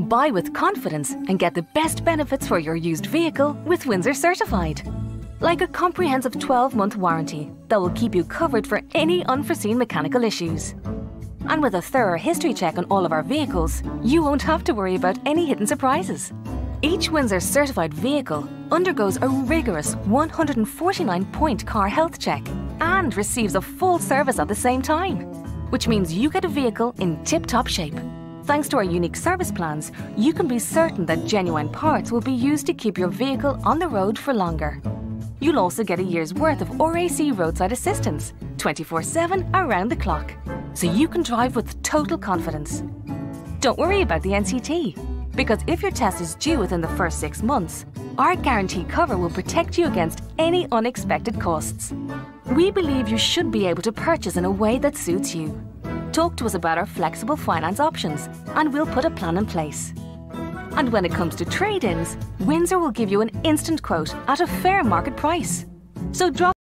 Buy with confidence and get the best benefits for your used vehicle with Windsor Certified. Like a comprehensive 12-month warranty that will keep you covered for any unforeseen mechanical issues. And with a thorough history check on all of our vehicles, you won't have to worry about any hidden surprises. Each Windsor Certified vehicle undergoes a rigorous 149-point car health check and receives a full service at the same time, which means you get a vehicle in tip-top shape. Thanks to our unique service plans, you can be certain that genuine parts will be used to keep your vehicle on the road for longer. You'll also get a year's worth of RAC roadside assistance, 24/7 around the clock, so you can drive with total confidence. Don't worry about the NCT, because if your test is due within the first 6 months, our guarantee cover will protect you against any unexpected costs. We believe you should be able to purchase in a way that suits you. Talk to us about our flexible finance options and we'll put a plan in place. And when it comes to trade-ins, Windsor will give you an instant quote at a fair market price. So drop